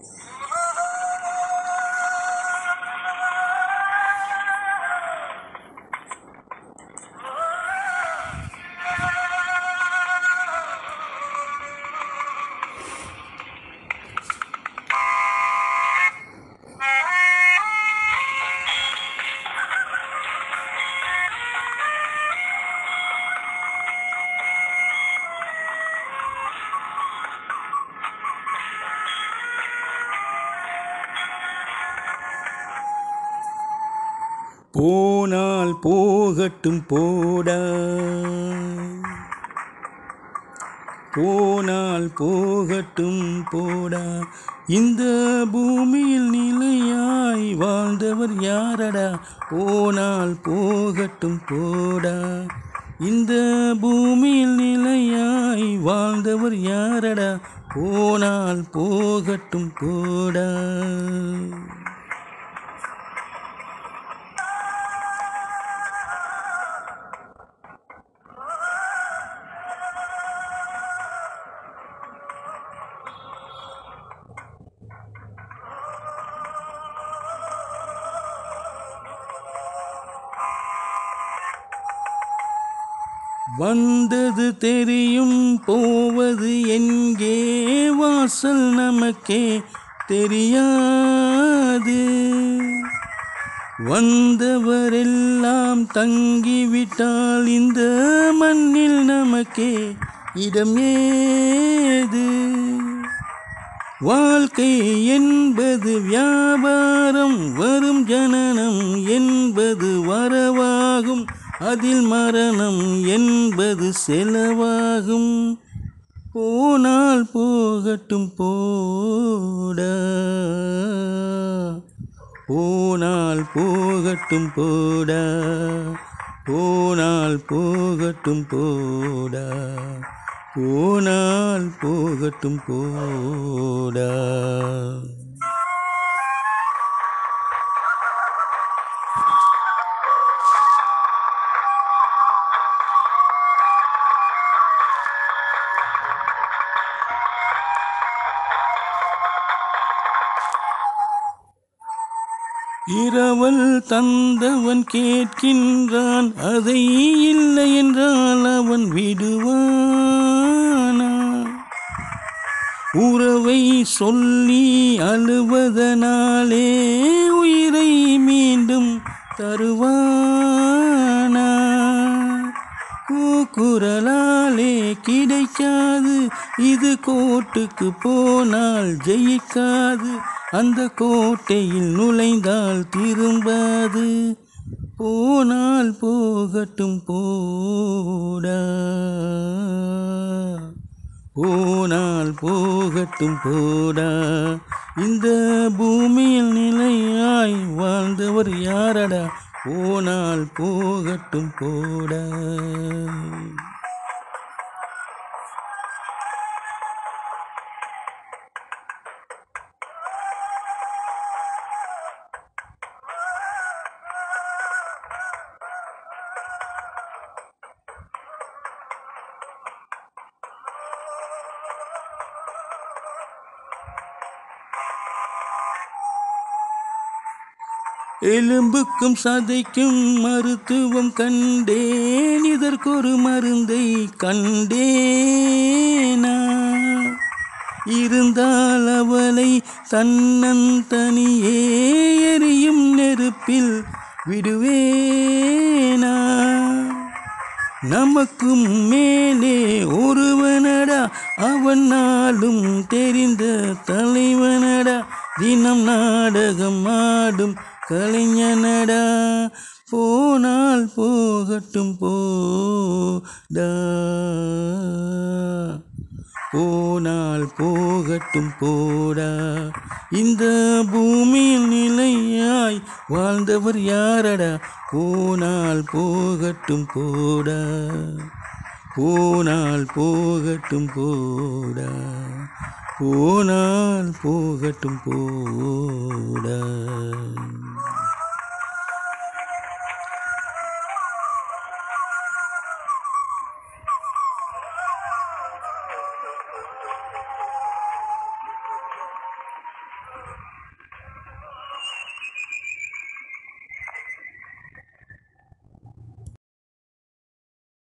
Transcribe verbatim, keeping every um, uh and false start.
போனால் போகட்டும் போடா, போனால் போகட்டும் போடா, இந்த பூமியில் நிலையாய் வாழ்ந்தவர் யாரடா. போனால் போகட்டும் போடா, இந்த பூமியில் நிலையாய் வாழ்ந்தவர் யாரடா. போனால் போகட்டும் போடா. வந்தது தெரியும், போவது எங்கே, வாசல் நமக்கே தெரியாது. வந்தவரெல்லாம் தங்கிவிட்டால் இந்த மண்ணில் நமக்கே இடம் ஏது. வாழ்க்கை என்பது வியாபாரம், வரும் ஜனனம் என்பது வரவாகும், அதில் மரணம் என்பது செலவாகும். போனால் போகட்டும் போடா, போனால் போகட்டும் போடா, போனால் போகட்டும் போடா, போனால் போகட்டும் போடா. இரவல் தந்தவன் கேட்கின்றான், அதை இல்லை என்றால் அவன் விடுவானா. உறவை சொல்லி அழுவதனாலே உயிரை மீண்டும் தருவானா. கூக்குரலாலே கிடைக்காது, இது கோட்டுக்கு போனால் ஜெயிக்காது, அந்த கோட்டையில் நுழைந்தால் திரும்பாது. போனால் போகட்டும் போடா, போனால் போகட்டும் போடா, இந்த பூமியில் நிலையாய் வாழ்ந்தவர் யாரடா. போனால் போகட்டும் போடா. எலும்புக்கும் சதைக்கும் மருத்துவம் கண்டேன், இதற்கொரு மருந்தை கண்டேனா. இருந்தால் அவளை தன்னந்தனியே எரியும் நெருப்பில் விடுவேனா. நமக்கும் மேலே ஒருவனடா, அவன் நாளும் தெரிந்த தலைவனடா, தினம் நாடகம் ஆடும் கலைஞனடா. போனால் போகட்டும் போடா, போனால் போகட்டும் போடா, இந்த பூமியில் நிலையாய் வாழ்ந்தவர் யாரடா. போனால் போகட்டும் போடா, போனால் போகட்டும் போடா, போனால் போகட்டும் போடா.